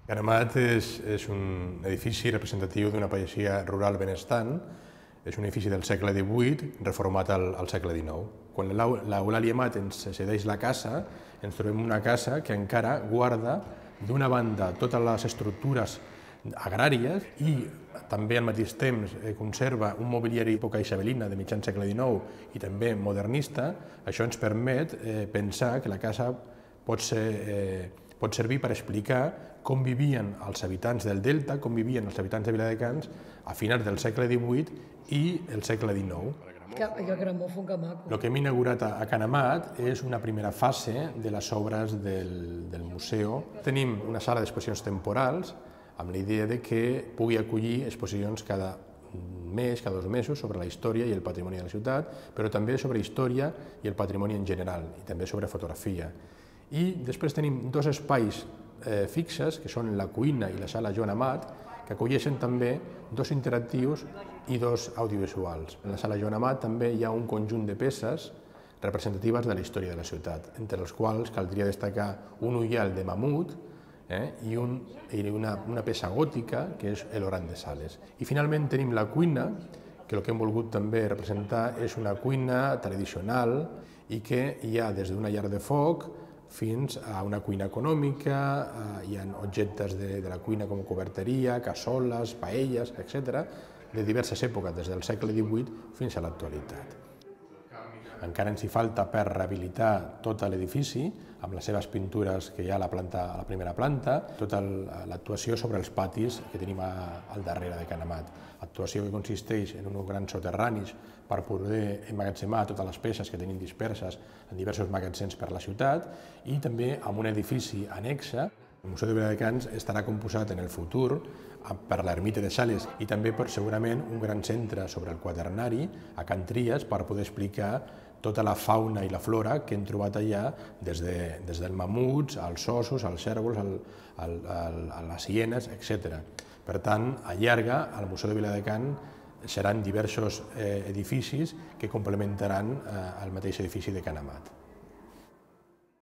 Canemat és un edifici representatiu d'una pagesia rural benestant. És un edifici del segle XVIII reformat al segle XIX. Quan l'Eulàlia Amat ens cedeix la casa, ens trobem una casa que encara guarda, d'una banda, totes les estructures agràries i també al mateix temps conserva un mobiliari d'època isabelina de mitjan segle XIX i també modernista. Això ens permet pensar que la casa pot servir per explicar com vivien els habitants del Delta, com vivien els habitants de Viladecans a finals del segle XVIII i el segle XIX. El gramòfon, que maco. El que hem inaugurat a Canemat és una primera fase de les obres del museu. Tenim una sala d'exposicions temporals amb la idea de que pugui acollir exposicions cada mes, cada 2 mesos, sobre la història i el patrimoni de la ciutat, però també sobre història i el patrimoni en general, i també sobre fotografia. I després tenim 2 espais fixes, que són la cuina i la sala Joan Amat, que acolleixen també 2 interactius i 2 audiovisuals. En la sala Joan Amat també hi ha un conjunt de peces representatives de la història de la ciutat, entre les quals caldria destacar un ullal de mamut i una peça gòtica, que és l'Oran de Sales. I finalment tenim la cuina, que el que hem volgut també representar és una cuina tradicional i que hi ha des d'una llar de foc fins a una cuina econòmica. Hi ha objectes de la cuina com coberteria, cassoles, paelles, etc., de diverses èpoques, des del segle XVIII fins a l'actualitat. Encara ens hi falta per rehabilitar tot l'edifici, amb les seves pintures que hi ha a la primera planta, tota l'actuació sobre els patis que tenim al darrere de Canemat. Actuació que consisteix en uns grans soterranis per poder emmagatzemar totes les peces que tenim disperses en diversos magatzems per la ciutat i també amb un edifici annexe. El Museu de Viladecans estarà composat en el futur per l'ermita de Sales i també per segurament un gran centre sobre el quaternari a Can Tries per poder explicar tota la fauna i la flora que hem trobat allà, des dels mamuts, als ossos, als cérvols, a les hienes, etc. Per tant, a llarga, al Museu de Viladecans seran diversos edificis que complementaran el mateix edifici de Canemat.